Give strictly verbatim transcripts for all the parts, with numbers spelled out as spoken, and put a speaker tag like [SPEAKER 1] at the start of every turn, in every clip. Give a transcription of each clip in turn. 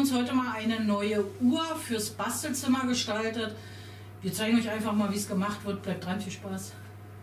[SPEAKER 1] uns heute mal eine neue Uhr fürs Bastelzimmer gestaltet. Wir zeigen euch einfach mal, wie es gemacht wird. Bleibt dran, viel Spaß.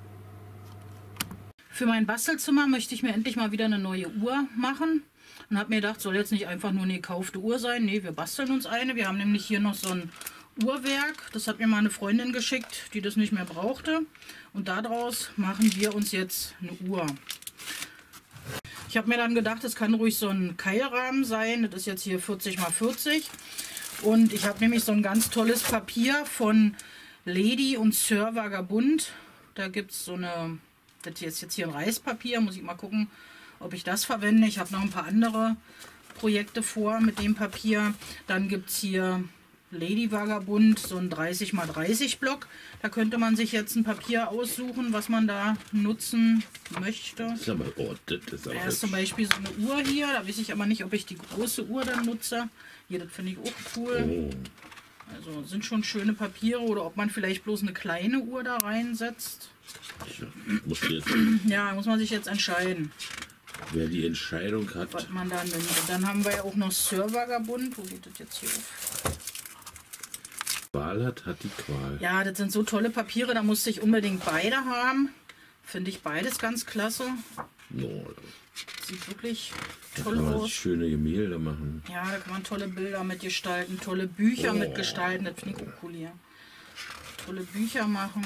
[SPEAKER 1] Für mein Bastelzimmer möchte ich mir endlich mal wieder eine neue Uhr machen. Und habe mir gedacht, soll jetzt nicht einfach nur eine gekaufte Uhr sein. Nee, wir basteln uns eine. Wir haben nämlich hier noch so ein Uhrwerk. Das hat mir mal eine Freundin geschickt, die das nicht mehr brauchte. Und daraus machen wir uns jetzt eine Uhr. Ich habe mir dann gedacht, es kann ruhig so ein Keilrahmen sein. Das ist jetzt hier vierzig mal vierzig. Und ich habe nämlich so ein ganz tolles Papier von Lady und Sir Vagabund. Da gibt es so eine, das hier ist jetzt hier ein Reispapier. Muss ich mal gucken, ob ich das verwende. Ich habe noch ein paar andere Projekte vor mit dem Papier. Dann gibt es hier Lady Vagabund, so ein dreißig mal dreißig Block. Da könnte man sich jetzt ein Papier aussuchen, was man da nutzen möchte.
[SPEAKER 2] Das ist aber, oh, das ist aber
[SPEAKER 1] da ist zum Beispiel so eine Uhr hier. Da weiß ich aber nicht, ob ich die große Uhr dann nutze. Hier, das finde ich auch cool. Oh. Also sind schon schöne Papiere. Oder ob man vielleicht bloß eine kleine Uhr da reinsetzt.
[SPEAKER 2] Ja, muss, jetzt,
[SPEAKER 1] ja, muss man sich jetzt entscheiden.
[SPEAKER 2] Wer die Entscheidung hat.
[SPEAKER 1] Was man da nimmt. Und dann haben wir ja auch noch Sir Vagabund. Wo geht das jetzt hier auf?
[SPEAKER 2] Qual hat, hat die Qual.
[SPEAKER 1] Ja, das sind so tolle Papiere, da musste ich unbedingt beide haben. Finde ich beides ganz klasse.
[SPEAKER 2] No,
[SPEAKER 1] sieht wirklich
[SPEAKER 2] da
[SPEAKER 1] toll
[SPEAKER 2] kann man
[SPEAKER 1] aus.
[SPEAKER 2] Schöne Gemälde machen.
[SPEAKER 1] Ja, da kann man tolle Bilder mitgestalten, tolle Bücher
[SPEAKER 2] oh.
[SPEAKER 1] mitgestalten. Das finde ich auch cool hier. Tolle Bücher machen.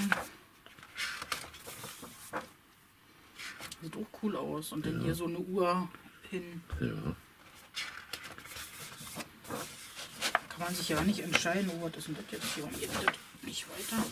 [SPEAKER 1] Sieht auch cool aus. Und dann ja. hier so eine Uhr hin.
[SPEAKER 2] Ja.
[SPEAKER 1] Kann man sich ja nicht entscheiden, oh, was ist denn das jetzt hier? Und geht das nicht weiter.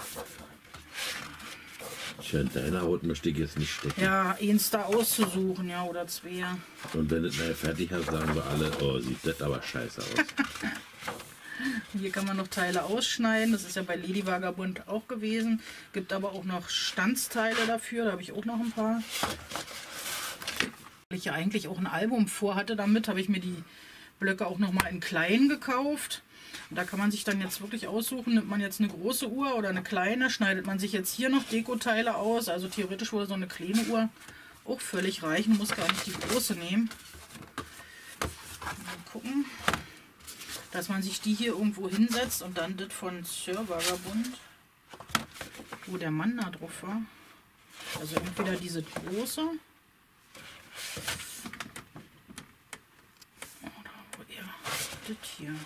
[SPEAKER 2] Tja, in deiner Haut möchte ich jetzt nicht stecken.
[SPEAKER 1] Ja, eins da auszusuchen, ja, oder zwei.
[SPEAKER 2] Und wenn du es nachher fertig hast, sagen wir alle, oh, sieht das aber scheiße aus.
[SPEAKER 1] Hier kann man noch Teile ausschneiden, das ist ja bei Lady Vagabund auch gewesen. Gibt aber auch noch Standsteile dafür, da habe ich auch noch ein paar. Weil ich ja eigentlich auch ein Album vorhatte damit, habe ich mir die Blöcke auch noch mal in klein gekauft. Und da kann man sich dann jetzt wirklich aussuchen, nimmt man jetzt eine große Uhr oder eine kleine, schneidet man sich jetzt hier noch Dekoteile aus. Also theoretisch würde so eine kleine Uhr auch völlig reichen, muss gar nicht die große nehmen. Mal gucken, dass man sich die hier irgendwo hinsetzt und dann das von Sir Vagabund, wo der Mann da drauf war. Also entweder diese große das hier.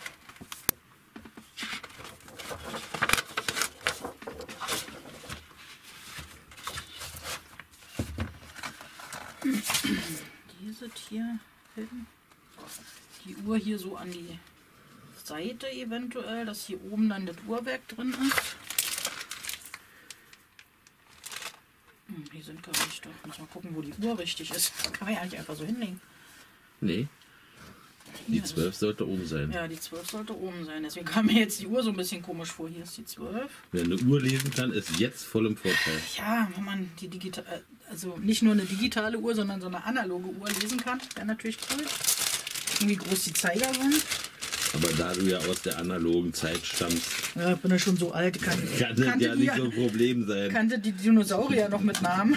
[SPEAKER 1] Diese hier hin. Die Uhr hier so an die Seite eventuell, dass hier oben dann das Uhrwerk drin ist. Hm, die sind gar nicht da. Muss mal gucken, wo die Uhr richtig ist. Kann man ja nicht einfach so hinlegen.
[SPEAKER 2] Nee. Die zwölf sollte oben sein.
[SPEAKER 1] Ja, die zwölf sollte oben sein. Deswegen kam mir jetzt die Uhr so ein bisschen komisch vor. Hier ist die zwölf.
[SPEAKER 2] Wer eine Uhr lesen kann, ist jetzt voll im Vorteil.
[SPEAKER 1] Ja, wenn man die digital, also nicht nur eine digitale Uhr, sondern so eine analoge Uhr lesen kann, wäre natürlich cool. Wie groß die Zeiger sind.
[SPEAKER 2] Aber da du ja aus der analogen Zeit stammst,
[SPEAKER 1] ja, bin ja schon so alt, kann,
[SPEAKER 2] kann das ja
[SPEAKER 1] die,
[SPEAKER 2] nicht so ein Problem sein.
[SPEAKER 1] Kannte die Dinosaurier noch mit Namen.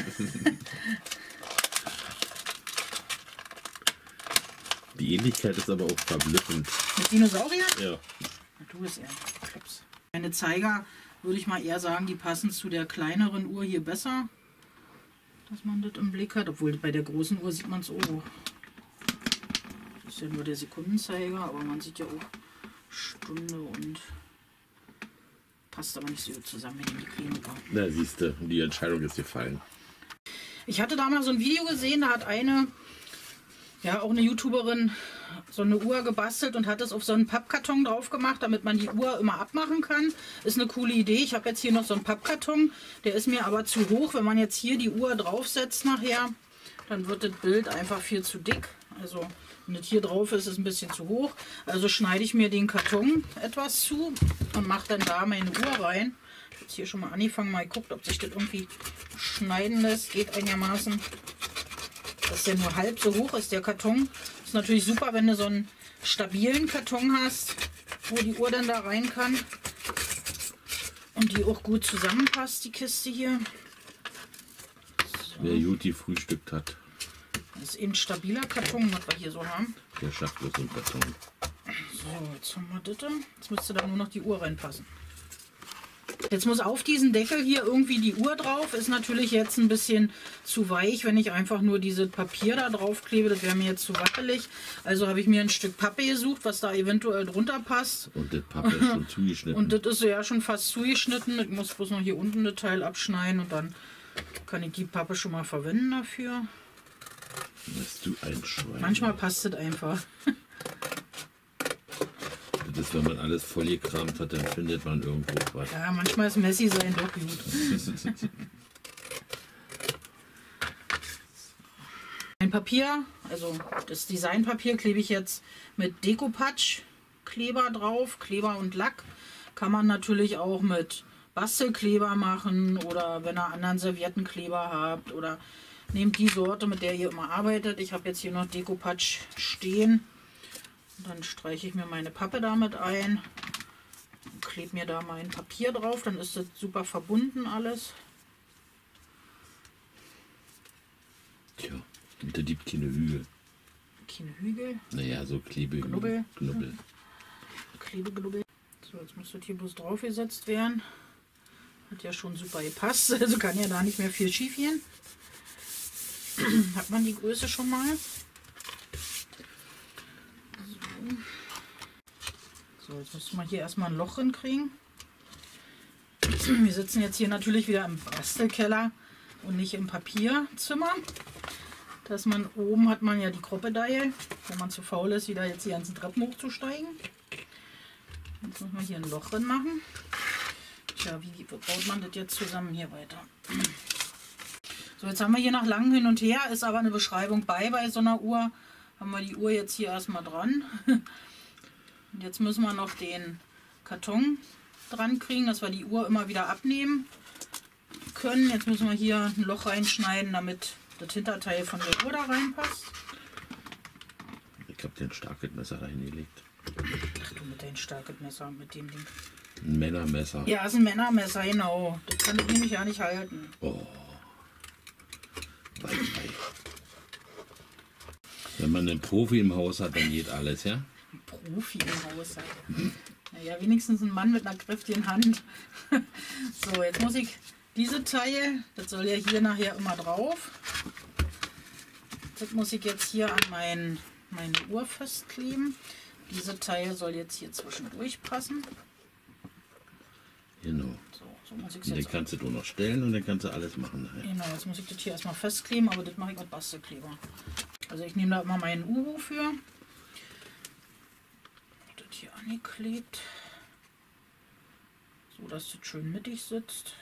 [SPEAKER 2] Die Ähnlichkeit ist aber auch verblüffend.
[SPEAKER 1] Mit Dinosauriern?
[SPEAKER 2] Ja.
[SPEAKER 1] Du bist eher Klips. Meine Zeiger, würde ich mal eher sagen, die passen zu der kleineren Uhr hier besser. Dass man das im Blick hat. Obwohl bei der großen Uhr sieht man es auch. Das ist ja nur der Sekundenzeiger, aber man sieht ja auch Stunde und passt aber nicht so gut zusammen mit die Klinik.
[SPEAKER 2] Na, siehst du, die Entscheidung ist gefallen.
[SPEAKER 1] Ich hatte da mal so ein Video gesehen, da hat eine Ja, auch eine YouTuberin so eine Uhr gebastelt und hat es auf so einen Pappkarton drauf gemacht, damit man die Uhr immer abmachen kann. Ist eine coole Idee. Ich habe jetzt hier noch so einen Pappkarton, der ist mir aber zu hoch. Wenn man jetzt hier die Uhr draufsetzt nachher, dann wird das Bild einfach viel zu dick. Also wenn das hier drauf ist, ist es ein bisschen zu hoch. Also schneide ich mir den Karton etwas zu und mache dann da meine Uhr rein. Ich habe jetzt hier schon mal angefangen, mal geguckt, ob sich das irgendwie schneiden lässt. Geht einigermaßen. Dass der nur halb so hoch ist, der Karton. Ist natürlich super, wenn du so einen stabilen Karton hast, wo die Uhr dann da rein kann. Und die auch gut zusammenpasst, die Kiste hier. So.
[SPEAKER 2] Wer gut gefrühstückt hat.
[SPEAKER 1] Das ist ein stabiler Karton, was wir hier so haben.
[SPEAKER 2] Der schafft bloß einen Karton.
[SPEAKER 1] So, jetzt haben wir das. Jetzt müsste da nur noch die Uhr reinpassen. Jetzt muss auf diesen Deckel hier irgendwie die Uhr drauf. Ist natürlich jetzt ein bisschen zu weich, wenn ich einfach nur dieses Papier da drauf klebe. Das wäre mir jetzt zu wackelig. Also habe ich mir ein Stück Pappe gesucht, was da eventuell drunter passt.
[SPEAKER 2] Und das Pappe ist schon zugeschnitten.
[SPEAKER 1] Und das ist ja schon fast zugeschnitten. Ich muss bloß noch hier unten das Teil abschneiden und dann kann ich die Pappe schon mal verwenden dafür.
[SPEAKER 2] Bist du ein Schwein.
[SPEAKER 1] Manchmal passt das einfach.
[SPEAKER 2] Das ist, wenn man alles vollgekramt hat, dann findet man irgendwo was.
[SPEAKER 1] Ja, manchmal ist Messi sein doch gut. Ein Papier, also das Designpapier klebe ich jetzt mit Dekopatch-Kleber drauf, Kleber und Lack. Kann man natürlich auch mit Bastelkleber machen oder wenn ihr anderen Serviettenkleber habt oder nehmt die Sorte, mit der ihr immer arbeitet. Ich habe jetzt hier noch Dekopatch stehen. Dann streiche ich mir meine Pappe damit ein und klebe mir da mein Papier drauf. Dann ist das super verbunden alles.
[SPEAKER 2] Tja, da gibt keine Hügel.
[SPEAKER 1] Keine Hügel.
[SPEAKER 2] Naja, so Klebe.
[SPEAKER 1] Knubbel.
[SPEAKER 2] Knubbel.
[SPEAKER 1] Klebeknubbel. So, jetzt muss das hier bloß drauf gesetzt werden. Hat ja schon super gepasst. Also kann ja da nicht mehr viel schief gehen. Hat man die Größe schon mal? So, jetzt müssen wir hier erstmal ein Loch hinkriegen. Wir sitzen jetzt hier natürlich wieder im Bastelkeller und nicht im Papierzimmer. Dass man oben hat man ja die Kroppedeihe, wenn man zu faul ist, wieder jetzt die ganzen Treppen hochzusteigen. Jetzt muss man hier ein Loch drin machen. Tja, wie baut man das jetzt zusammen hier weiter? So, jetzt haben wir hier nach langem Hin und Her, ist aber eine Beschreibung bei bei so einer Uhr. Haben wir die Uhr jetzt hier erstmal dran. Und jetzt müssen wir noch den Karton dran kriegen, dass wir die Uhr immer wieder abnehmen können. Jetzt müssen wir hier ein Loch reinschneiden, damit das Hinterteil von der Uhr da reinpasst.
[SPEAKER 2] Ich habe den starken Messer reingelegt.
[SPEAKER 1] Ach du mit deinem starken Messer, mit dem Ding.
[SPEAKER 2] Ein Männermesser.
[SPEAKER 1] Ja, ist ein Männermesser, genau. Das kann ich nämlich ja nicht halten.
[SPEAKER 2] Oh. Wei, wei. Wenn man einen Profi im Haus hat, dann geht alles, ja?
[SPEAKER 1] Ein Profi im Haus hat. Naja, wenigstens ein Mann mit einer kräftigen Hand. So, jetzt muss ich diese Teil, das soll ja hier nachher immer drauf. Das muss ich jetzt hier an mein, meine Uhr festkleben. Diese Teil soll jetzt hier zwischendurch passen.
[SPEAKER 2] Genau.
[SPEAKER 1] So, so muss ich
[SPEAKER 2] Und dann
[SPEAKER 1] jetzt.
[SPEAKER 2] kannst du nur noch stellen und dann kannst du alles machen. Nachher.
[SPEAKER 1] Genau, jetzt muss ich das hier erstmal festkleben, aber das mache ich mit Bastelkleber. Also ich nehme da immer meinen Uhu für. Das hier angeklebt. So, dass das schön mittig sitzt.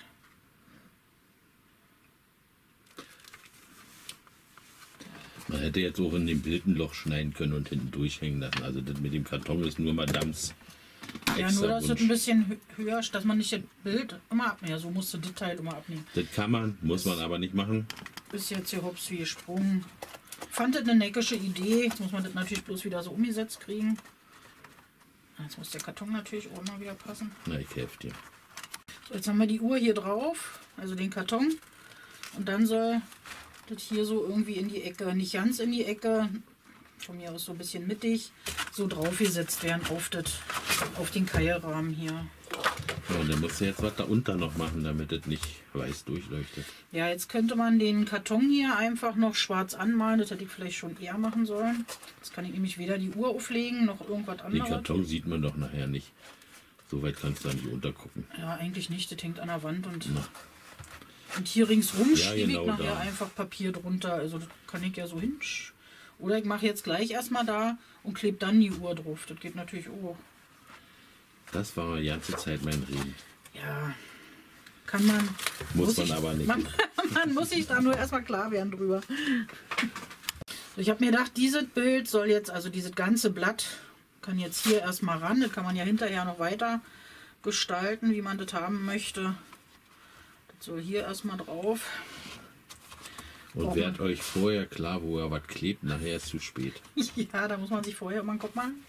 [SPEAKER 2] Man hätte jetzt auch in dem Bild ein Loch schneiden können und hinten durchhängen lassen. Also das mit dem Karton ist nur Madams.
[SPEAKER 1] Ja, nur dass es ein bisschen hö höher, dass man nicht das Bild immer abnehmen. Ja, so musst du das Teil immer abnehmen.
[SPEAKER 2] Das kann man, muss man aber nicht machen.
[SPEAKER 1] Ist jetzt hier hops wie gesprungen. Fand das eine neckische Idee. Jetzt muss man das natürlich bloß wieder so umgesetzt kriegen. Jetzt muss der Karton natürlich auch mal wieder passen.
[SPEAKER 2] Na, ich helfe dir.
[SPEAKER 1] So, jetzt haben wir die Uhr hier drauf, also den Karton. Und dann soll das hier so irgendwie in die Ecke, nicht ganz in die Ecke, von mir aus so ein bisschen mittig, so draufgesetzt werden auf, das, auf den Keilrahmen hier.
[SPEAKER 2] Ja, und dann musst du jetzt was da unter noch machen, damit es nicht weiß durchleuchtet.
[SPEAKER 1] Ja, jetzt könnte man den Karton hier einfach noch schwarz anmalen. Das hätte ich vielleicht schon eher machen sollen. Jetzt kann ich nämlich weder die Uhr auflegen, noch irgendwas
[SPEAKER 2] Den
[SPEAKER 1] anderes.
[SPEAKER 2] Karton sieht man doch nachher nicht. So weit kannst du da nicht untergucken.
[SPEAKER 1] Ja, eigentlich nicht. Das hängt an der Wand. Und,
[SPEAKER 2] Na.
[SPEAKER 1] und hier ringsrum
[SPEAKER 2] Ja,
[SPEAKER 1] schiebe
[SPEAKER 2] genau
[SPEAKER 1] ich nachher
[SPEAKER 2] da.
[SPEAKER 1] einfach Papier drunter. Also das kann ich ja so hin. Oder ich mache jetzt gleich erstmal da und klebe dann die Uhr drauf. Das geht natürlich auch.
[SPEAKER 2] Das war die ganze Zeit mein Reden.
[SPEAKER 1] Ja, kann man.
[SPEAKER 2] Muss man
[SPEAKER 1] ich,
[SPEAKER 2] aber nicht.
[SPEAKER 1] Man, man muss sich da nur erstmal klar werden drüber. So, ich habe mir gedacht, dieses Bild soll jetzt, also dieses ganze Blatt, kann jetzt hier erstmal ran. Das kann man ja hinterher noch weiter gestalten, wie man das haben möchte. Das soll hier erstmal drauf.
[SPEAKER 2] Und
[SPEAKER 1] Braucht
[SPEAKER 2] werdet
[SPEAKER 1] man-
[SPEAKER 2] euch vorher klar, wo er was klebt, nachher ist zu spät.
[SPEAKER 1] Ja, da muss man sich vorher immer einen Kopf machen.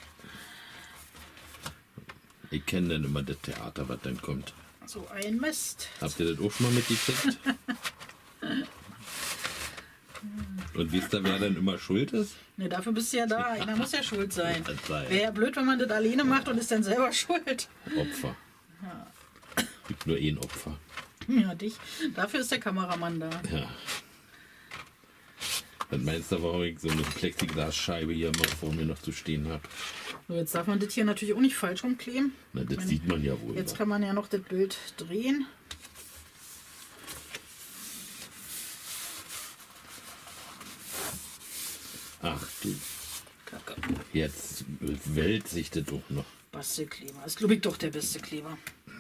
[SPEAKER 2] Ich kenne dann immer das Theater, was dann kommt.
[SPEAKER 1] So ein Mist.
[SPEAKER 2] Habt ihr das auch schon mal mitgekriegt? Und wisst ihr, wer dann immer schuld ist?
[SPEAKER 1] Ne, dafür bist du ja da. Einer muss ja schuld sein.
[SPEAKER 2] Das sei.
[SPEAKER 1] Wäre ja blöd, wenn man das alleine macht und ist dann selber schuld.
[SPEAKER 2] Opfer.
[SPEAKER 1] Ja.
[SPEAKER 2] Gibt nur ein Opfer.
[SPEAKER 1] Ja, dich. Dafür ist der Kameramann da.
[SPEAKER 2] Ja. Dann meinst du, warum ich so eine Plexiglasscheibe hier mal vor mir noch zu stehen habe?
[SPEAKER 1] So, jetzt darf man das hier natürlich auch nicht falsch rumkleben.
[SPEAKER 2] Na, das
[SPEAKER 1] Meine,
[SPEAKER 2] sieht man ja wohl.
[SPEAKER 1] Jetzt
[SPEAKER 2] noch.
[SPEAKER 1] kann man ja noch das Bild drehen.
[SPEAKER 2] Ach du,
[SPEAKER 1] Kacke.
[SPEAKER 2] jetzt wälzt sich das doch noch.
[SPEAKER 1] Bastelkleber. Ist, glaube ich, doch der beste Kleber.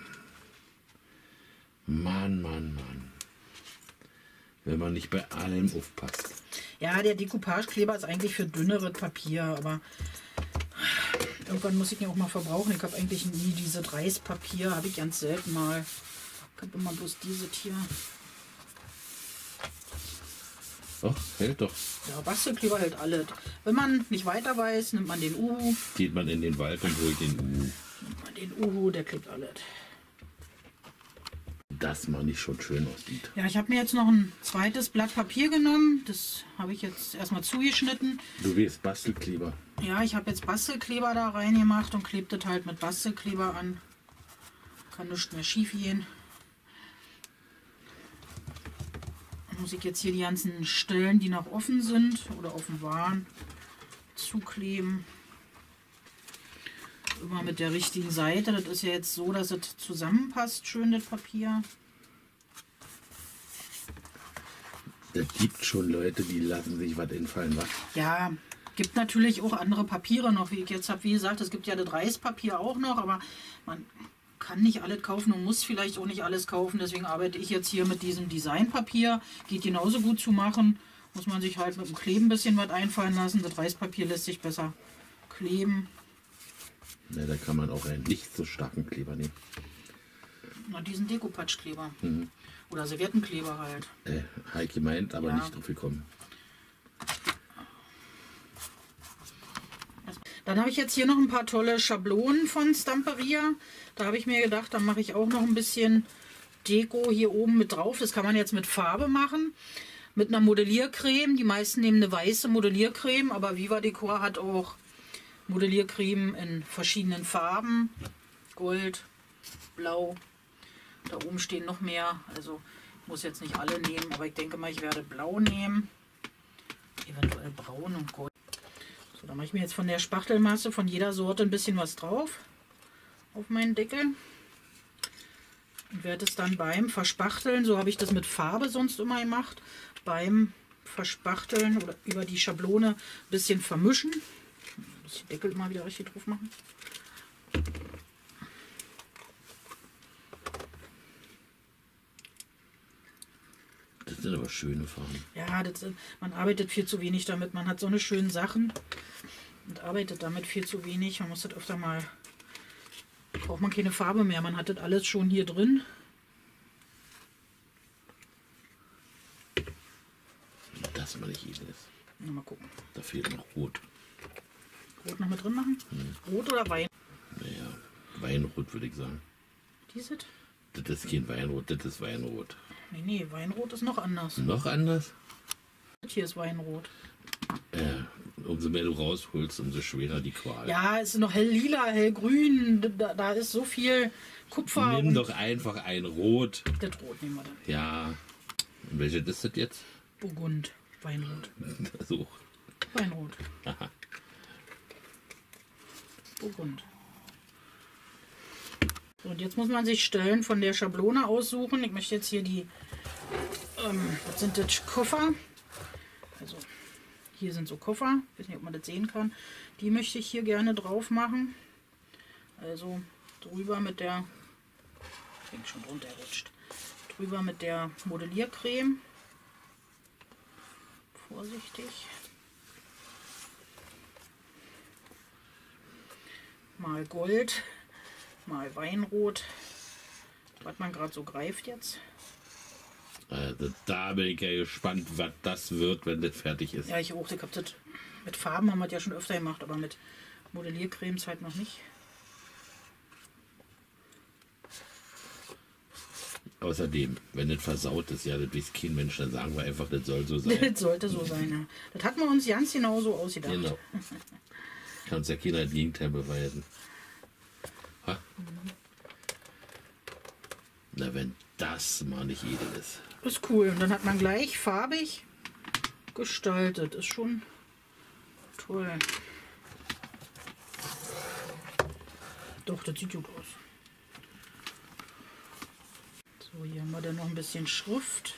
[SPEAKER 2] Mann, Mann, Mann. Wenn man nicht bei allem aufpasst.
[SPEAKER 1] Ja, der Decoupage-Kleber ist eigentlich für dünneres Papier, aber irgendwann muss ich ihn auch mal verbrauchen. Ich habe eigentlich nie dieses Reispapier, habe ich ganz selten mal. Ich habe immer bloß diese hier.
[SPEAKER 2] Doch, hält doch.
[SPEAKER 1] Ja, Bastelkleber hält alles. Wenn man nicht weiter weiß, nimmt man den Uhu.
[SPEAKER 2] Geht man in den Wald und holt den Uhu.
[SPEAKER 1] Nimmt man den Uhu, der klebt alles.
[SPEAKER 2] Das mal nicht schon schön aussieht.
[SPEAKER 1] Ja, ich habe mir jetzt noch ein zweites Blatt Papier genommen. Das habe ich jetzt erstmal zugeschnitten.
[SPEAKER 2] Du willst Bastelkleber.
[SPEAKER 1] Ja, ich habe jetzt Bastelkleber da reingemacht und klebt das halt mit Bastelkleber an. Kann nichts mehr schief gehen. Dann muss ich jetzt hier die ganzen Stellen, die noch offen sind oder offen waren, zukleben. Immer mit der richtigen Seite. Das ist ja jetzt so, dass es zusammenpasst, schön das Papier.
[SPEAKER 2] Es gibt schon Leute, die lassen sich was entfallen. Was?
[SPEAKER 1] Ja, gibt natürlich auch andere Papiere noch, wie ich jetzt habe. Wie gesagt, es gibt ja das Reispapier auch noch, aber man kann nicht alles kaufen und muss vielleicht auch nicht alles kaufen. Deswegen arbeite ich jetzt hier mit diesem Designpapier. Geht genauso gut zu machen. Muss man sich halt mit dem Kleben ein bisschen was einfallen lassen. Das Reispapier lässt sich besser kleben.
[SPEAKER 2] Ja, da kann man auch einen nicht so starken Kleber nehmen.
[SPEAKER 1] Na, diesen Dekopatschkleber.
[SPEAKER 2] Mhm.
[SPEAKER 1] Oder Serviettenkleber halt.
[SPEAKER 2] Äh, Heike meint, aber
[SPEAKER 1] Ja.
[SPEAKER 2] nicht drauf gekommen.
[SPEAKER 1] Dann habe ich jetzt hier noch ein paar tolle Schablonen von Stamperia. Da habe ich mir gedacht, dann mache ich auch noch ein bisschen Deko hier oben mit drauf. Das kann man jetzt mit Farbe machen. Mit einer Modelliercreme. Die meisten nehmen eine weiße Modelliercreme, aber Viva Decor hat auch Modelliercreme in verschiedenen Farben. Gold, Blau. Da oben stehen noch mehr. Also ich muss jetzt nicht alle nehmen, aber ich denke mal, ich werde Blau nehmen. Eventuell Braun und Gold. So, da mache ich mir jetzt von der Spachtelmasse von jeder Sorte ein bisschen was drauf. Auf meinen Deckel. Und werde es dann beim Verspachteln, so habe ich das mit Farbe sonst immer gemacht, beim Verspachteln oder über die Schablone ein bisschen vermischen. Muss ich den Deckel mal wieder richtig drauf machen.
[SPEAKER 2] Das sind aber schöne Farben.
[SPEAKER 1] Ja, das, man arbeitet viel zu wenig damit. Man hat so eine schönen Sachen und arbeitet damit viel zu wenig. Man muss das öfter mal, braucht man keine Farbe mehr. Man hat das alles schon hier drin.
[SPEAKER 2] Das mal nicht edel ist.
[SPEAKER 1] Na, mal gucken.
[SPEAKER 2] Da fehlt noch Rot.
[SPEAKER 1] Rot noch mit drin machen? Hm. Rot oder Wein?
[SPEAKER 2] Naja, Weinrot würde ich sagen.
[SPEAKER 1] Dieses?
[SPEAKER 2] Das ist kein Weinrot, das ist Weinrot.
[SPEAKER 1] Nee, nee, Weinrot ist noch anders.
[SPEAKER 2] Noch anders?
[SPEAKER 1] Das hier ist Weinrot.
[SPEAKER 2] Äh, umso mehr du rausholst, umso schwerer die Qual.
[SPEAKER 1] Ja, es ist noch hell lila, hellgrün. Da, da ist so viel Kupfer.
[SPEAKER 2] Nimm
[SPEAKER 1] und
[SPEAKER 2] doch einfach ein Rot.
[SPEAKER 1] das Rot nehmen wir dann.
[SPEAKER 2] Ja. Und welches ist das jetzt?
[SPEAKER 1] Burgund. Weinrot.
[SPEAKER 2] So.
[SPEAKER 1] Weinrot.
[SPEAKER 2] Aha.
[SPEAKER 1] Burgund. So, und jetzt muss man sich Stellen von der Schablone aussuchen. Ich möchte jetzt hier die, ähm, was sind das, Koffer. Also hier sind so Koffer. Ich weiß nicht, ob man das sehen kann. Die möchte ich hier gerne drauf machen. Also drüber mit der, ich denke schon runterrutscht. Drüber mit der Modelliercreme. Vorsichtig. Mal Gold, mal Weinrot, was man gerade so greift jetzt.
[SPEAKER 2] Also da bin ich ja gespannt, was das wird, wenn das fertig ist.
[SPEAKER 1] Ja, ich auch. Ich hab das mit Farben haben wir das ja schon öfter gemacht, aber mit Modelliercremes halt noch nicht.
[SPEAKER 2] Außerdem, wenn das versaut ist, ja, das weiß kein Mensch, dann sagen wir einfach, das soll so sein.
[SPEAKER 1] Das sollte so sein, ja. Das hatten wir uns ganz genau so ausgedacht.
[SPEAKER 2] Genau. Kann uns ja keiner das Gegenteil beweisen. Ha? Mhm. Na, wenn das mal nicht edel ist.
[SPEAKER 1] Ist cool. Und dann hat man gleich farbig gestaltet. Ist schon toll. Doch, das sieht gut aus. So, hier haben wir dann noch ein bisschen Schrift.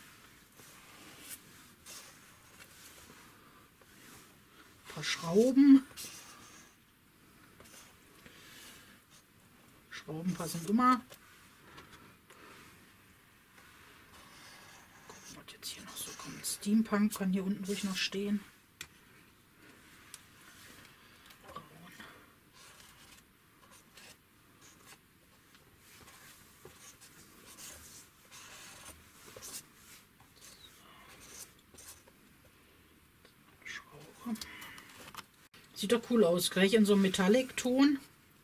[SPEAKER 1] Ein paar Schrauben. Schrauben passen immer. Gucken, was jetzt hier noch so kommt. Steampunk kann hier unten ruhig noch stehen. Sieht doch cool aus. Gleich in so einem Metallic-Ton.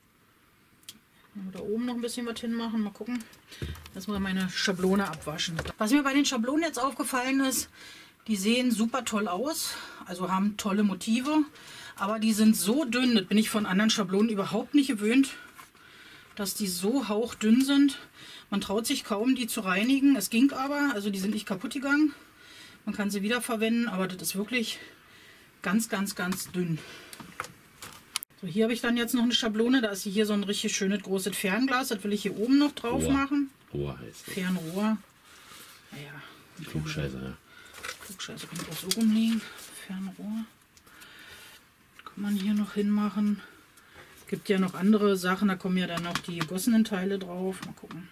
[SPEAKER 1] Da oben noch ein bisschen was hinmachen. Mal gucken. Lass mal meine Schablone abwaschen. Was mir bei den Schablonen jetzt aufgefallen ist, die sehen super toll aus. Also haben tolle Motive. Aber die sind so dünn, das bin ich von anderen Schablonen überhaupt nicht gewöhnt, dass die so hauchdünn sind. Man traut sich kaum, die zu reinigen. Es ging aber, also die sind nicht kaputt gegangen. Man kann sie wiederverwenden, aber das ist wirklich ganz, ganz, ganz dünn. So, hier habe ich dann jetzt noch eine Schablone. Da ist hier so ein richtig schönes großes Fernglas. Das will ich hier oben noch drauf
[SPEAKER 2] Rohr.
[SPEAKER 1] machen.
[SPEAKER 2] Rohr heißt das.
[SPEAKER 1] Fernrohr. Naja.
[SPEAKER 2] Klugscheißer, ja.
[SPEAKER 1] Klugscheißer kann auch so rumliegen. Fernrohr. Kann man hier noch hinmachen. Gibt ja noch andere Sachen. Da kommen ja dann noch die gegossenen Teile drauf. Mal gucken.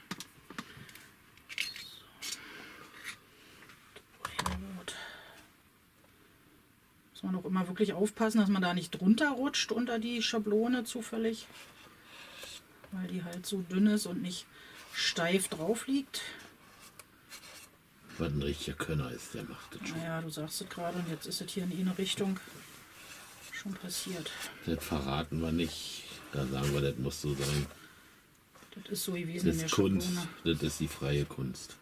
[SPEAKER 1] Muss man auch immer wirklich aufpassen, dass man da nicht drunter rutscht unter die Schablone zufällig, weil die halt so dünn ist und nicht steif drauf liegt.
[SPEAKER 2] Was ein richtiger Könner ist, der macht das schon.
[SPEAKER 1] Naja, du sagst es gerade und jetzt ist es hier in eine Richtung schon passiert.
[SPEAKER 2] Das verraten wir nicht, da sagen wir, das muss so sein.
[SPEAKER 1] Das ist so gewesen
[SPEAKER 2] Das
[SPEAKER 1] in der
[SPEAKER 2] ist Kunst,
[SPEAKER 1] Schablone.
[SPEAKER 2] das ist die freie Kunst.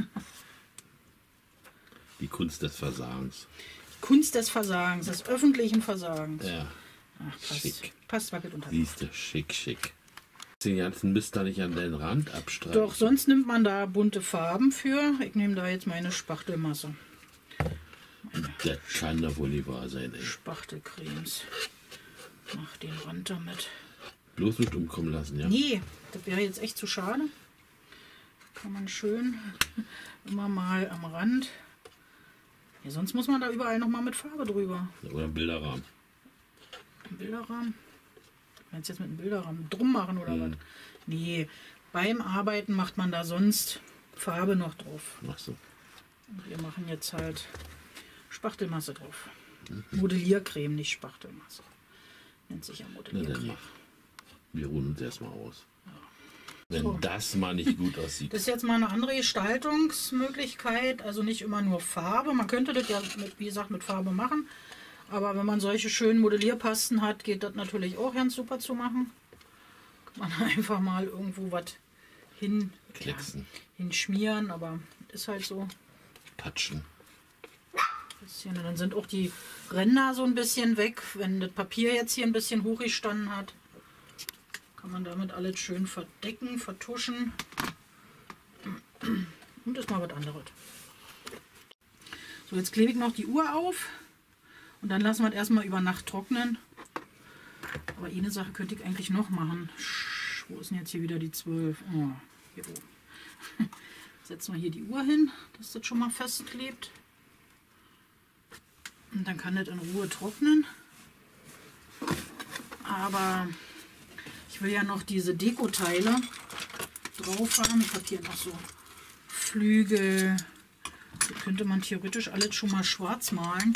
[SPEAKER 2] Die Kunst des Versagens.
[SPEAKER 1] Kunst des Versagens, des öffentlichen Versagens.
[SPEAKER 2] Ja.
[SPEAKER 1] Ach, passt.
[SPEAKER 2] Schick.
[SPEAKER 1] Passt wackelt unter.
[SPEAKER 2] Siehst du, schick, schick. Den ganzen Mist da nicht an den Rand abstreichen.
[SPEAKER 1] Doch, sonst nimmt man da bunte Farben für. Ich nehme da jetzt meine Spachtelmasse.
[SPEAKER 2] Das kann doch wohl nicht wahr sein, ey.
[SPEAKER 1] Spachtelcremes. Mach den Rand damit.
[SPEAKER 2] Bloß nicht umkommen lassen, ja?
[SPEAKER 1] Nee, das wäre jetzt echt zu schade. Kann man schön immer mal am Rand. Ja, sonst muss man da überall noch mal mit Farbe drüber.
[SPEAKER 2] Oder ein Bilderrahmen.
[SPEAKER 1] Ein Bilderrahmen? Meinst du jetzt mit einem Bilderrahmen drum machen oder
[SPEAKER 2] Mhm.
[SPEAKER 1] was? Nee, beim Arbeiten macht man da sonst Farbe noch drauf.
[SPEAKER 2] Ach so.
[SPEAKER 1] Und wir machen jetzt halt Spachtelmasse drauf. Mhm. Modelliercreme, nicht Spachtelmasse. Nennt sich ja
[SPEAKER 2] Na, dann
[SPEAKER 1] Modelliercreme.
[SPEAKER 2] mach. Wir ruhen uns erstmal aus. Wenn
[SPEAKER 1] So.
[SPEAKER 2] das mal nicht gut aussieht.
[SPEAKER 1] Das ist jetzt mal eine andere Gestaltungsmöglichkeit, also nicht immer nur Farbe. Man könnte das ja, mit, wie gesagt, mit Farbe machen. Aber wenn man solche schönen Modellierpasten hat, geht das natürlich auch ganz super zu machen. Kann man einfach mal irgendwo was hin,
[SPEAKER 2] Klecksen.
[SPEAKER 1] ja, hinschmieren, aber ist halt so.
[SPEAKER 2] Patschen.
[SPEAKER 1] Bisschen. Und dann sind auch die Ränder so ein bisschen weg. Wenn das Papier jetzt hier ein bisschen hochgestanden hat, kann man damit alles schön verdecken, vertuschen. Und ist mal was anderes. So, jetzt klebe ich noch die Uhr auf. Und dann lassen wir es erstmal über Nacht trocknen. Aber eine Sache könnte ich eigentlich noch machen. Sch, wo ist denn jetzt hier wieder die zwölf? Oh, hier oben. Setzen wir hier die Uhr hin, dass das schon mal festklebt. Und dann kann das in Ruhe trocknen. Aber ich will ja noch diese Dekoteile drauf haben. Ich habe hier noch so Flügel. Die könnte man theoretisch alles schon mal schwarz malen.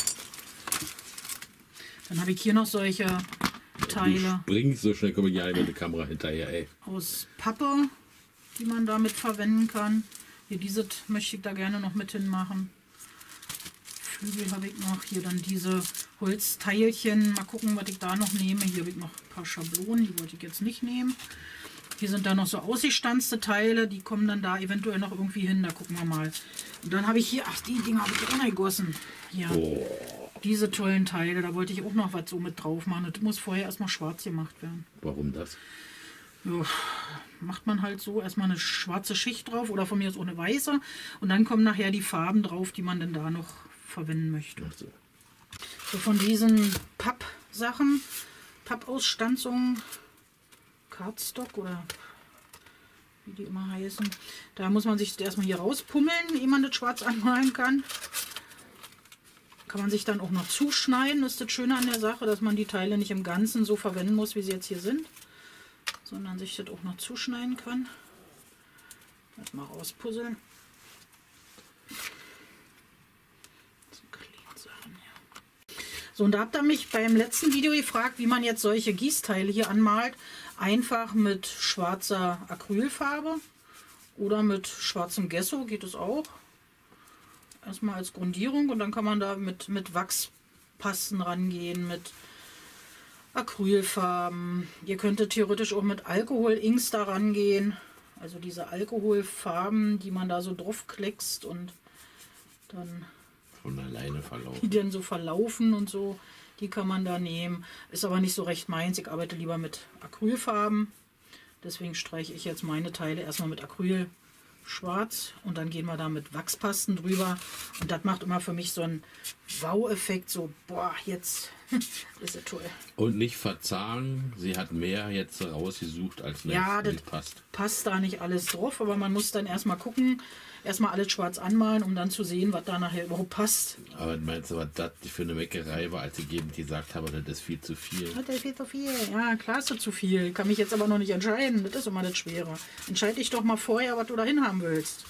[SPEAKER 1] Dann habe ich hier noch solche Teile
[SPEAKER 2] Du springst so schnell, komme ich ja mit der Kamera hinterher, ey.
[SPEAKER 1] aus Pappe, die man damit verwenden kann. Hier dieses möchte ich da gerne noch mit hinmachen. Flügel habe ich noch. Hier dann diese Holzteilchen. Mal gucken, was ich da noch nehme. Hier habe ich noch ein paar Schablonen, die wollte ich jetzt nicht nehmen. Hier sind da noch so ausgestanzte Teile, die kommen dann da eventuell noch irgendwie hin, da gucken wir mal. Und dann habe ich hier, ach, die Dinger habe ich auch noch gegossen. Hier,
[SPEAKER 2] Oh.
[SPEAKER 1] diese tollen Teile, da wollte ich auch noch was so mit drauf machen. Das muss vorher erstmal schwarz gemacht werden.
[SPEAKER 2] Warum das?
[SPEAKER 1] Ja, macht man halt so erstmal eine schwarze Schicht drauf oder von mir aus ohne weiße. Und dann kommen nachher die Farben drauf, die man dann da noch verwenden möchte.
[SPEAKER 2] Ach so.
[SPEAKER 1] So von diesen Pappsachen, Pappausstanzungen, Cardstock oder wie die immer heißen. Da muss man sich erstmal hier rauspummeln, ehe man das schwarz anmalen kann. Kann man sich dann auch noch zuschneiden. Das ist das Schöne an der Sache, dass man die Teile nicht im Ganzen so verwenden muss, wie sie jetzt hier sind, sondern sich das auch noch zuschneiden kann. Erstmal rauspuzzeln. So, und da habt ihr mich beim letzten Video gefragt, wie man jetzt solche Gießteile hier anmalt. Einfach mit schwarzer Acrylfarbe oder mit schwarzem Gesso geht es auch. Erstmal als Grundierung und dann kann man da mit, mit Wachspasten rangehen, mit Acrylfarben. Ihr könntet theoretisch auch mit Alkohol-Inks da rangehen. Also diese Alkoholfarben, die man da so drauf kleckst und dann
[SPEAKER 2] von alleine verlaufen.
[SPEAKER 1] die dann so verlaufen und so, die kann man da nehmen. Ist aber nicht so recht meins. Ich arbeite lieber mit Acrylfarben. Deswegen streiche ich jetzt meine Teile erstmal mit Acryl schwarz und dann gehen wir da mit Wachspasten drüber. Und das macht immer für mich so einen Wow-Effekt. So, boah, jetzt ist es toll.
[SPEAKER 2] Und nicht verzagen, sie hat mehr jetzt rausgesucht, als wenn
[SPEAKER 1] Ja,
[SPEAKER 2] es
[SPEAKER 1] das
[SPEAKER 2] nicht passt.
[SPEAKER 1] passt da nicht alles drauf, aber man muss dann erstmal gucken, erstmal alles schwarz anmalen, um dann zu sehen, was da nachher überhaupt passt.
[SPEAKER 2] Aber meinst du, was das für eine Meckerei war, als ich eben gesagt habe, das ist viel zu viel?
[SPEAKER 1] Das ist viel zu viel. Ja, klar ist das zu viel. Ich kann mich jetzt aber noch nicht entscheiden. Das ist immer das Schwere. Entscheide dich doch mal vorher, was du da hin haben willst.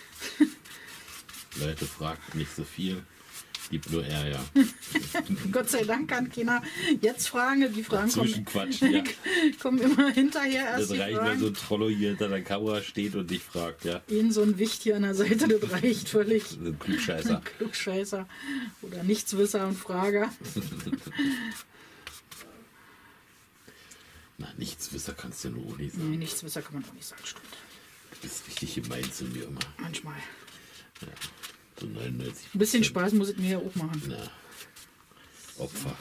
[SPEAKER 2] Leute, fragt nicht so viel. Gibt nur Ärger.
[SPEAKER 1] Gott sei Dank kann keiner jetzt fragen. Die Fragen kommen,
[SPEAKER 2] Zwischenquatschen, ja.
[SPEAKER 1] kommen immer hinterher erst
[SPEAKER 2] Das
[SPEAKER 1] die
[SPEAKER 2] reicht, wenn
[SPEAKER 1] Fragen.
[SPEAKER 2] so ein Trollo hier hinter der Kamera steht und dich fragt, ja.
[SPEAKER 1] Ihnen so ein Wicht hier an der Seite, das reicht völlig.
[SPEAKER 2] So ein Klugscheißer.
[SPEAKER 1] Klugscheißer oder Nichtswisser und Frager.
[SPEAKER 2] Na, Nichtswisser kannst du nur Uli sagen.
[SPEAKER 1] Nee, Nichtswisser kann man auch nicht sagen, stimmt.
[SPEAKER 2] Du bist richtig gemein zu mir immer.
[SPEAKER 1] Manchmal.
[SPEAKER 2] Ja. So neunundneunzig
[SPEAKER 1] Ein bisschen Spaß muss es mir ja auch machen.
[SPEAKER 2] Na, Opfer.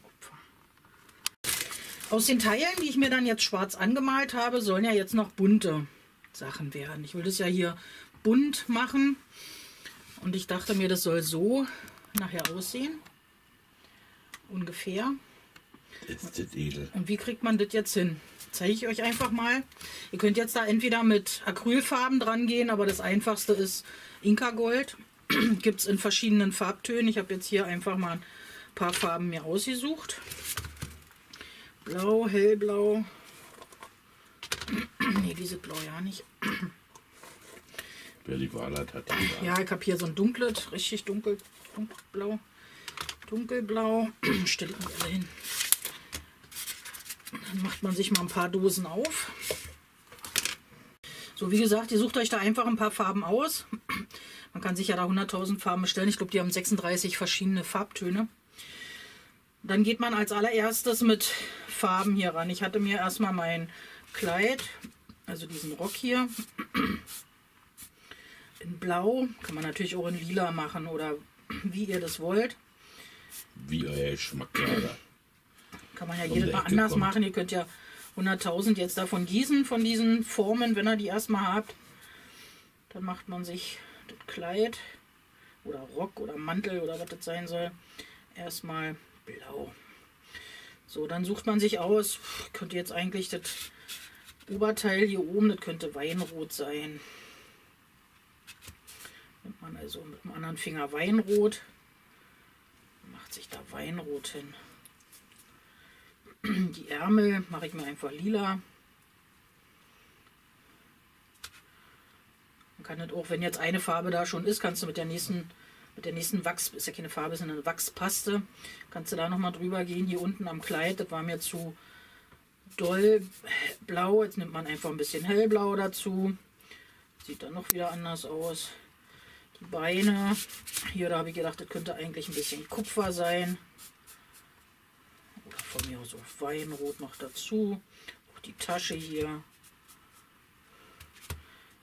[SPEAKER 1] Aus den Teilen, die ich mir dann jetzt schwarz angemalt habe, sollen ja jetzt noch bunte Sachen werden. Ich will das ja hier bunt machen und ich dachte mir, das soll so nachher aussehen. Ungefähr.
[SPEAKER 2] Ist das edel.
[SPEAKER 1] Und wie kriegt man das jetzt hin? Zeige ich euch einfach mal. Ihr könnt jetzt da entweder mit Acrylfarben dran gehen, aber das einfachste ist Inka Gold. Gibt es in verschiedenen Farbtönen. Ich habe jetzt hier einfach mal ein paar Farben mir ausgesucht. Blau, hellblau. Ne, diese Blau ja nicht.
[SPEAKER 2] Wer die Wahl hat, hat die Wahl.
[SPEAKER 1] Ja, ich habe hier so ein dunkles, richtig dunkel, dunkelblau. Dunkelblau. Stelle ich mir alle hin. Dann macht man sich mal ein paar Dosen auf. So, wie gesagt, ihr sucht euch da einfach ein paar Farben aus. Man kann sich ja da hunderttausend Farben bestellen. Ich glaube, die haben sechsunddreißig verschiedene Farbtöne. Dann geht man als allererstes mit Farben hier ran. Ich hatte mir erstmal mein Kleid, also diesen Rock hier, in Blau. Kann man natürlich auch in Lila machen oder wie ihr das wollt.
[SPEAKER 2] Wie euer Geschmack gerade.
[SPEAKER 1] Kann man ja
[SPEAKER 2] Um
[SPEAKER 1] jedes
[SPEAKER 2] die
[SPEAKER 1] Mal
[SPEAKER 2] Ecke
[SPEAKER 1] anders
[SPEAKER 2] kommt.
[SPEAKER 1] machen. Ihr könnt ja hunderttausend jetzt davon gießen, von diesen Formen, wenn ihr die erstmal habt. Dann macht man sich das Kleid oder Rock oder Mantel oder was das sein soll, erstmal blau. So, dann sucht man sich aus, könnte jetzt eigentlich das Oberteil hier oben, das könnte Weinrot sein. Nimmt man also mit dem anderen Finger Weinrot, macht sich da Weinrot hin. Die Ärmel mache ich mir einfach lila. Man kann das auch, wenn jetzt eine Farbe da schon ist, kannst du mit der nächsten, mit der nächsten Wachs, ist ja keine Farbe, ist eine Wachspaste, kannst du da nochmal drüber gehen. Hier unten am Kleid, das war mir zu doll blau. Jetzt nimmt man einfach ein bisschen hellblau dazu. Sieht dann noch wieder anders aus. Die Beine, hier da habe ich gedacht, das könnte eigentlich ein bisschen Kupfer sein. Oder von mir aus so Weinrot noch dazu. Auch die Tasche hier.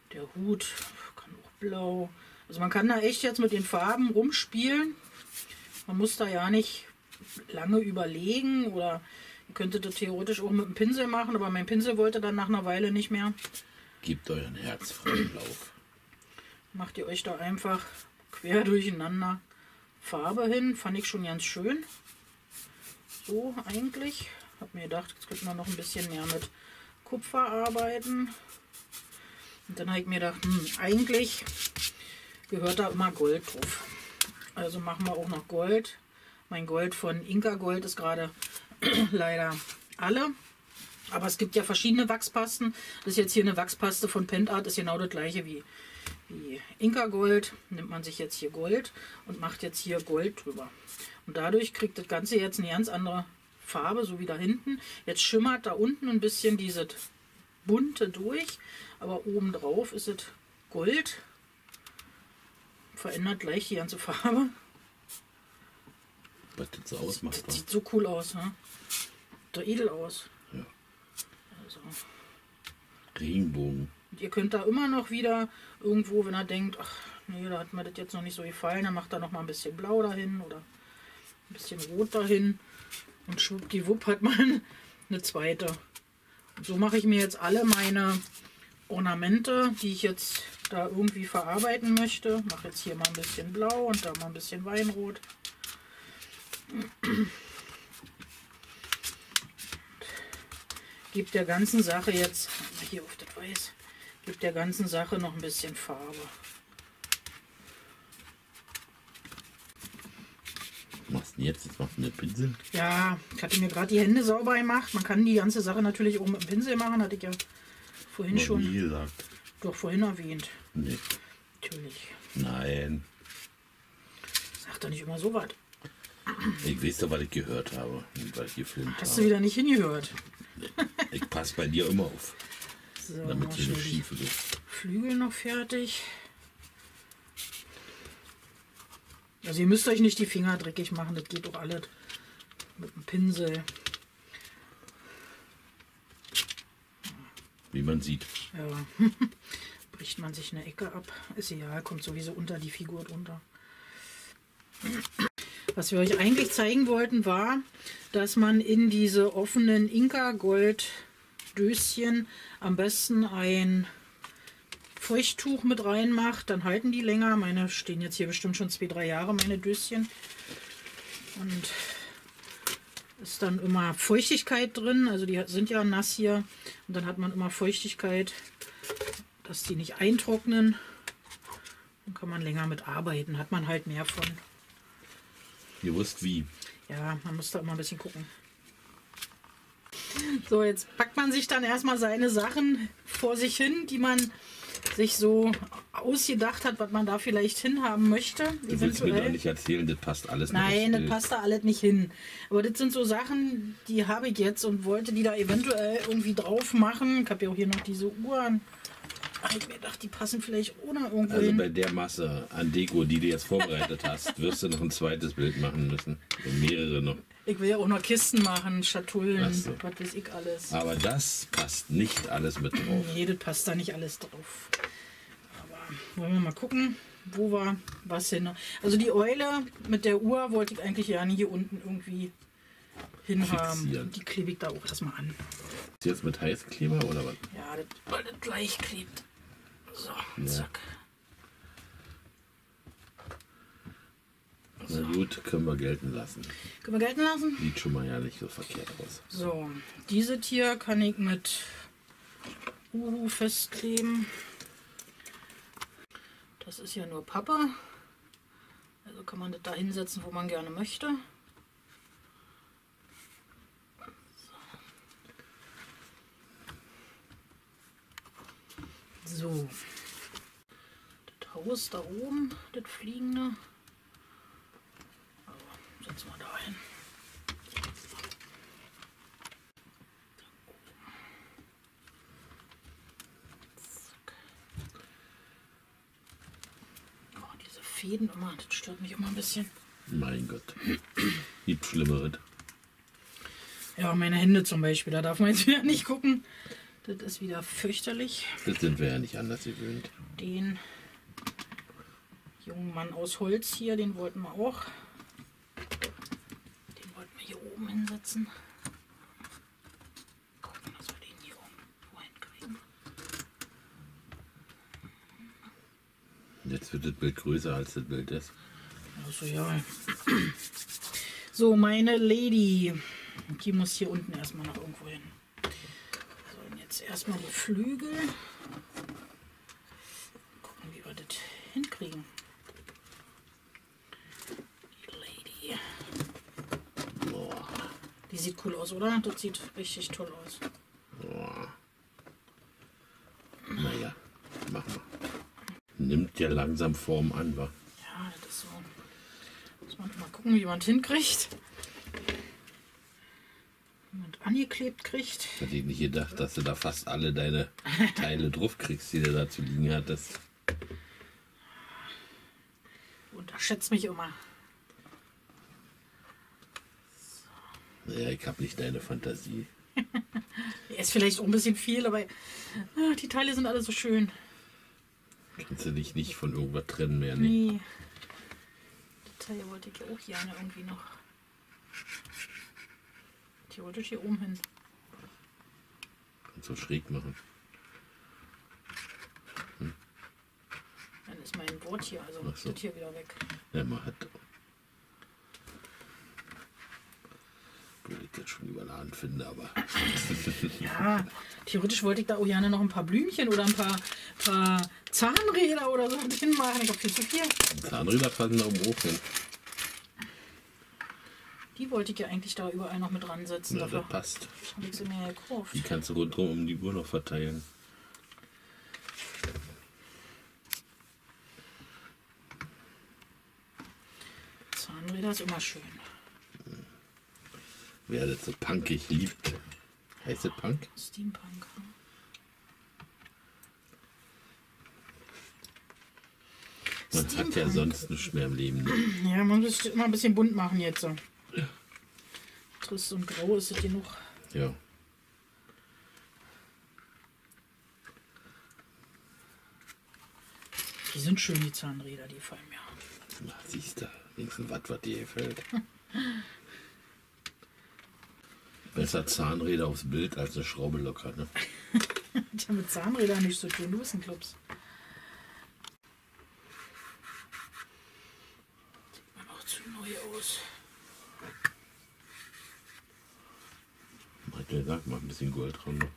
[SPEAKER 1] Der Hut kann auch blau. Also man kann da echt jetzt mit den Farben rumspielen. Man muss da ja nicht lange überlegen oder ihr könntet das theoretisch auch mit dem Pinsel machen, aber mein Pinsel wollte dann nach einer Weile nicht mehr.
[SPEAKER 2] Gebt euren Herz freien Lauf.
[SPEAKER 1] Macht ihr euch da einfach quer durcheinander Farbe hin. Fand ich schon ganz schön. So eigentlich. Hab mir gedacht, jetzt könnten wir noch ein bisschen mehr mit Kupfer arbeiten. Und dann habe ich mir gedacht, hm, eigentlich gehört da immer Gold drauf. Also machen wir auch noch Gold. Mein Gold von Inka Gold ist gerade leider alle. Aber es gibt ja verschiedene Wachspasten. Das ist jetzt hier eine Wachspaste von Pentart, ist genau das gleiche wie, wie Inka Gold. Nimmt man sich jetzt hier Gold und macht jetzt hier Gold drüber. Und dadurch kriegt das Ganze jetzt eine ganz andere Farbe, so wie da hinten. Jetzt schimmert da unten ein bisschen dieses bunte durch, aber oben drauf ist es Gold. Verändert gleich die ganze Farbe.
[SPEAKER 2] Was das so ausmacht.
[SPEAKER 1] Das sieht so cool aus, ne? Sieht edel aus.
[SPEAKER 2] Ja.
[SPEAKER 1] Also.
[SPEAKER 2] Regenbogen.
[SPEAKER 1] Und ihr könnt da immer noch wieder irgendwo, wenn er denkt, ach nee, da hat mir das jetzt noch nicht so gefallen, dann macht er noch mal ein bisschen blau dahin oder ein bisschen rot dahin. Und schwuppdiwupp hat man eine zweite. Und so mache ich mir jetzt alle meine Ornamente, die ich jetzt da irgendwie verarbeiten möchte. Mache jetzt hier mal ein bisschen blau und da mal ein bisschen Weinrot. Gibt der ganzen Sache jetzt, hier auf das Weiß, gibt der ganzen Sache noch ein bisschen Farbe.
[SPEAKER 2] Was machst du denn jetzt? Jetzt machst du einen Pinsel?
[SPEAKER 1] Ja, ich hatte mir gerade die Hände sauber gemacht. Man kann die ganze Sache natürlich auch mit dem Pinsel machen, hatte ich ja vorhin
[SPEAKER 2] Noch
[SPEAKER 1] schon.
[SPEAKER 2] nie gesagt.
[SPEAKER 1] Doch vorhin erwähnt.
[SPEAKER 2] Nee.
[SPEAKER 1] Natürlich.
[SPEAKER 2] Nein.
[SPEAKER 1] Sag doch nicht immer so was.
[SPEAKER 2] Ich weiß doch, was ich gehört habe, weil ich gefilmt
[SPEAKER 1] Hast
[SPEAKER 2] habe.
[SPEAKER 1] du wieder nicht hingehört?
[SPEAKER 2] Ich passe bei dir immer auf,
[SPEAKER 1] So,
[SPEAKER 2] damit hier
[SPEAKER 1] schnell
[SPEAKER 2] nicht
[SPEAKER 1] die
[SPEAKER 2] schief geht.
[SPEAKER 1] Flügel noch fertig. Also ihr müsst euch nicht die Finger dreckig machen, das geht doch alles mit dem Pinsel.
[SPEAKER 2] Wie man sieht.
[SPEAKER 1] Ja. Bricht man sich eine Ecke ab. Ist egal, kommt sowieso unter die Figur drunter. Was wir euch eigentlich zeigen wollten, war, dass man in diese offenen Inka Gold Döschen am besten ein Feuchttuch mit reinmacht. Dann halten die länger. Meine stehen jetzt hier bestimmt schon zwei, drei Jahre, meine Döschen. Und ist dann immer Feuchtigkeit drin. Also die sind ja nass hier. Und dann hat man immer Feuchtigkeit, dass die nicht eintrocknen. Dann kann man länger mit arbeiten. Hat man halt mehr von.
[SPEAKER 2] Ihr wisst wie.
[SPEAKER 1] Ja, man muss da immer ein bisschen gucken. So, jetzt packt man sich dann erstmal seine Sachen vor sich hin, die man sich so ausgedacht hat, was man da vielleicht hinhaben möchte.
[SPEAKER 2] Du willst mir doch nicht erzählen, das passt alles nicht.
[SPEAKER 1] Nein, das passt da alles nicht hin. Aber das sind so Sachen, die habe ich jetzt und wollte die da eventuell irgendwie drauf machen. Ich habe ja auch hier noch diese Uhren. Ich habe mir gedacht, die passen vielleicht ohne irgendwo
[SPEAKER 2] Also
[SPEAKER 1] hin.
[SPEAKER 2] bei der Masse an Deko, die du jetzt vorbereitet hast, wirst du noch ein zweites Bild machen müssen. Und mehrere noch.
[SPEAKER 1] Ich will ja auch noch Kisten machen, Schatullen,
[SPEAKER 2] Ach so.
[SPEAKER 1] was weiß ich alles.
[SPEAKER 2] Aber das passt nicht alles mit drauf.
[SPEAKER 1] Nee, das passt da nicht alles drauf. Aber wollen wir mal gucken, wo wir was hin. Also die Eule mit der Uhr wollte ich eigentlich ja nie hier unten irgendwie hinhaben.
[SPEAKER 2] Fixieren.
[SPEAKER 1] Die klebe ich da auch erstmal an.
[SPEAKER 2] Ist jetzt mit Heißkleber oder was?
[SPEAKER 1] Ja, das, weil das gleich klebt. So,
[SPEAKER 2] Ja.
[SPEAKER 1] zack.
[SPEAKER 2] Na gut, können wir gelten lassen.
[SPEAKER 1] Können wir gelten lassen?
[SPEAKER 2] Sieht schon mal ja nicht so verkehrt aus.
[SPEAKER 1] So, diese Tier kann ich mit Uhu festkleben. Das ist ja nur Pappe. Also kann man das da hinsetzen, wo man gerne möchte. So. Das Haus da oben, das Fliegende. Setzen wir da hin. Zack. Oh, diese Fäden immer, das stört mich immer ein bisschen.
[SPEAKER 2] Mein Gott. Gibt Schlimmeres.
[SPEAKER 1] Ja, meine Hände zum Beispiel, da darf man jetzt wieder nicht gucken. Das ist wieder fürchterlich.
[SPEAKER 2] Das sind wir ja nicht anders gewöhnt.
[SPEAKER 1] Den jungen Mann aus Holz hier, den wollten wir auch. Den wollten wir hier oben hinsetzen. Gucken, dass wir den hier oben hinkriegen.
[SPEAKER 2] Jetzt wird das Bild größer, als das Bild ist.
[SPEAKER 1] Also ja. So, meine Lady. Die muss hier unten erstmal noch irgendwo hin. So, und jetzt erstmal die Flügel. Gucken, wie wir das hinkriegen. Die Lady.
[SPEAKER 2] Boah.
[SPEAKER 1] Die sieht cool aus, oder? Das sieht richtig toll aus.
[SPEAKER 2] Boah. Naja, machen wir. Nimmt ja langsam Form an, wa?
[SPEAKER 1] Ja, das ist so. Muss man mal gucken, wie man es hinkriegt. Wie man es angeklebt kriegt.
[SPEAKER 2] Hätte ich nicht gedacht, dass du da fast alle deine Teile drauf kriegst, die du da zu liegen hattest.
[SPEAKER 1] Unterschätzt mich immer.
[SPEAKER 2] Naja, ich habe nicht deine Fantasie.
[SPEAKER 1] Ist vielleicht auch ein bisschen viel, aber ah, die Teile sind alle so schön.
[SPEAKER 2] Kannst du dich nicht von irgendwas trennen mehr, ne?
[SPEAKER 1] Nee. Die Teile wollte ich auch gerne irgendwie noch. Theoretisch hier oben hin.
[SPEAKER 2] Kannst du schräg machen.
[SPEAKER 1] Dann ist mein Wort hier, also
[SPEAKER 2] Ach so.
[SPEAKER 1] das hier wieder weg.
[SPEAKER 2] Ja, man hat. Obwohl ich das schon überladen finde, aber.
[SPEAKER 1] Ja, theoretisch wollte ich da auch gerne noch ein paar Blümchen oder ein paar, paar Zahnräder oder so hinmachen. Ich habe viel zu viel.
[SPEAKER 2] Zahnräder passen da oben hoch hin.
[SPEAKER 1] Die wollte ich ja eigentlich da überall noch mit dran setzen.
[SPEAKER 2] Ja,
[SPEAKER 1] Dafür
[SPEAKER 2] das passt.
[SPEAKER 1] habe ich sie mir ja gekauft.
[SPEAKER 2] Die kannst du rundherum um die Uhr noch verteilen.
[SPEAKER 1] Zahnräder ist immer schön.
[SPEAKER 2] Wer das so punkig liebt. Heißt das Punk?
[SPEAKER 1] Steampunk.
[SPEAKER 2] Man hat ja sonst nichts mehr im Leben. Ne?
[SPEAKER 1] Ja, man muss immer ein bisschen bunt machen jetzt so. Trist und grau ist es genug.
[SPEAKER 2] Ja.
[SPEAKER 1] Die sind schön, die Zahnräder, die fallen mir.
[SPEAKER 2] Na, siehst du, wenigstens was, was dir gefällt. Besser Zahnräder aufs Bild als eine Schraube locker, ne?
[SPEAKER 1] Die haben mit Zahnrädern nicht so tun, du bist ein Klops. Sieht man auch zu neu aus.
[SPEAKER 2] Hat der gesagt, mal ein bisschen Gold dran. Ne?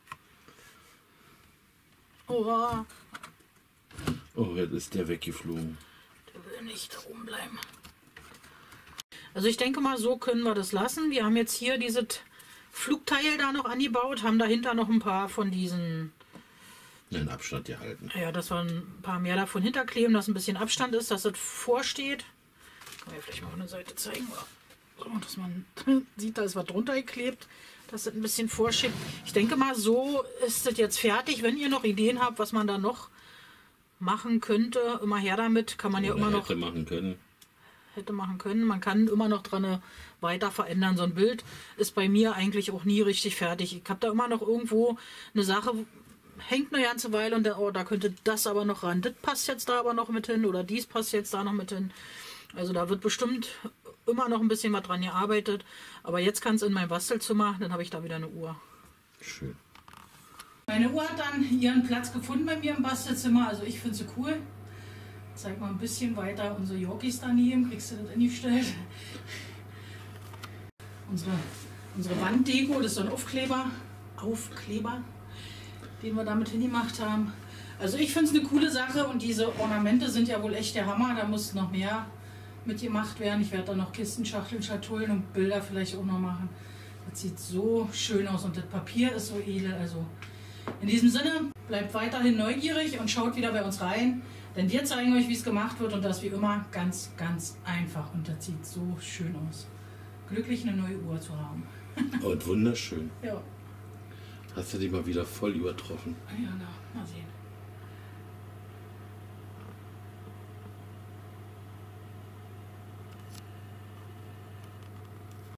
[SPEAKER 1] Oh,
[SPEAKER 2] Oh, jetzt ist der weggeflogen.
[SPEAKER 1] der will nicht da oben bleiben. Also ich denke mal, so können wir das lassen. Wir haben jetzt hier dieses Flugteil da noch angebaut, haben dahinter noch ein paar von diesen,
[SPEAKER 2] Den Abstand gehalten.
[SPEAKER 1] ja, dass wir ein paar mehr davon hinterkleben, dass ein bisschen Abstand ist, dass das vorsteht. Kann man ja vielleicht mal von der Seite zeigen, so, dass man sieht, da ist was drunter geklebt, dass das ein bisschen vorschiebt. Ich denke mal, so ist das jetzt fertig. Wenn ihr noch Ideen habt, was man da noch machen könnte, immer her damit, kann man ja
[SPEAKER 2] Oder
[SPEAKER 1] immer noch
[SPEAKER 2] hätte machen können.
[SPEAKER 1] hätte machen können. Man kann immer noch dran äh, weiter verändern. So ein Bild ist bei mir eigentlich auch nie richtig fertig. Ich habe da immer noch irgendwo eine Sache, hängt eine ganze Weile und dann, oh, da könnte das aber noch ran. Das passt jetzt da aber noch mit hin oder dies passt jetzt da noch mit hin. Also da wird bestimmt immer noch ein bisschen was dran gearbeitet. Aber jetzt kann es in mein Bastelzimmer, dann habe ich da wieder eine Uhr.
[SPEAKER 2] Schön.
[SPEAKER 1] Meine Uhr hat dann ihren Platz gefunden bei mir im Bastelzimmer. Also ich finde sie cool. Zeig mal ein bisschen weiter unsere Yorkies daneben. Kriegst du das eingestellt? Unsere, unsere Wanddeko, das ist so ein Aufkleber. Aufkleber, den wir damit hingemacht haben. Also ich finde es eine coole Sache und diese Ornamente sind ja wohl echt der Hammer. Da muss noch mehr mitgemacht werden. Ich werde da noch Kisten, Schachteln, Schatullen und Bilder vielleicht auch noch machen. Das sieht so schön aus und das Papier ist so edel. Also in diesem Sinne, bleibt weiterhin neugierig und schaut wieder bei uns rein. Denn wir zeigen euch, wie es gemacht wird und das wie immer ganz, ganz einfach. Und das sieht so schön aus. Glücklich, eine neue Uhr zu haben.
[SPEAKER 2] Und wunderschön.
[SPEAKER 1] Ja.
[SPEAKER 2] Hast du dich mal wieder voll übertroffen.
[SPEAKER 1] Ja, na, mal sehen.